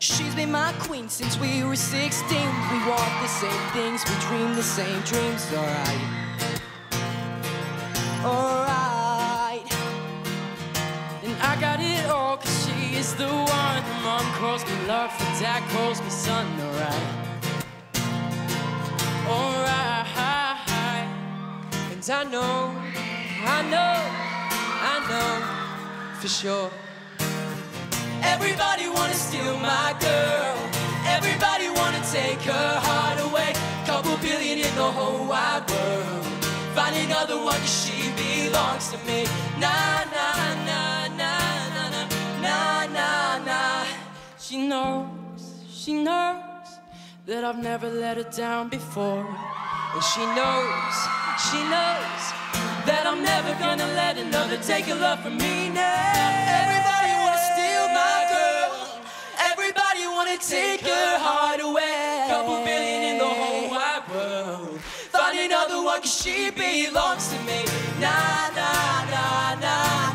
She's been my queen since we were 16. We want the same things, we dream the same dreams. Alright, alright. And I got it all, cause she is the one. Mom calls me love, and dad calls me son. Alright, alright. And I know for sure. Everybody wanna steal my girl. Everybody wanna take her heart away. Couple billion in the whole wide world. Find another one, cause she belongs to me. Nah, nah, nah, nah, nah, nah, nah, nah. She knows that I've never let her down before. And she knows that I'm never gonna let another take her love from me now. Everybody wanna steal my girl. Everybody wanna take her heart away. Couple billion in the whole wide world. Find another one, cause she belongs to me. Nah, nah, nah, nah.